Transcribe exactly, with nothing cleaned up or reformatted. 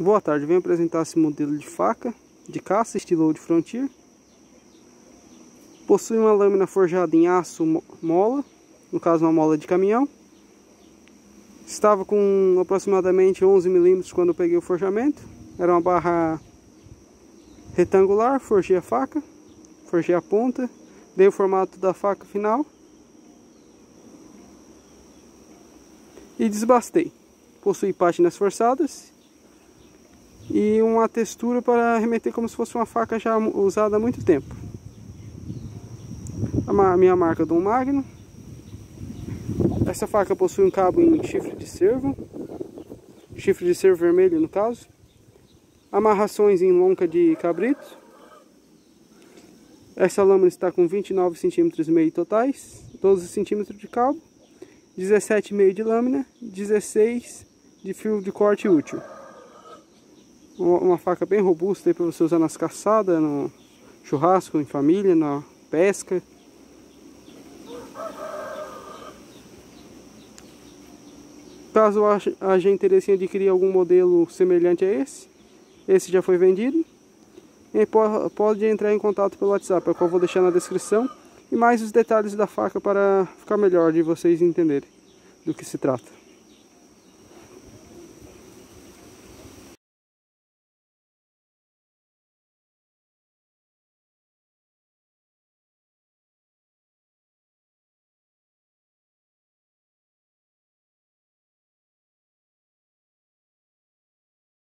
Boa tarde, venho apresentar esse modelo de faca de caça estilo Old Frontier. Possui uma lâmina forjada em aço mola, no caso uma mola de caminhão. Estava com aproximadamente onze milímetros quando eu peguei o forjamento. Era uma barra retangular, forjei a faca, forjei a ponta, dei o formato da faca final e desbastei. Possui pátinas forçadas e uma textura para remeter como se fosse uma faca já usada há muito tempo. A minha marca Dom Magno. Essa faca possui um cabo em chifre de cervo, chifre de cervo vermelho no caso, amarrações em lonca de cabrito. Essa lâmina está com vinte e nove centímetros e meio totais, doze centímetros de cabo, dezessete e meio de lâmina, dezesseis de fio de corte útil. Uma faca bem robusta para você usar nas caçadas, no churrasco, em família, na pesca. Caso haja interesse em adquirir algum modelo semelhante a esse, esse já foi vendido, e pode entrar em contato pelo WhatsApp, o qual eu vou deixar na descrição, e mais os detalhes da faca para ficar melhor de vocês entenderem do que se trata.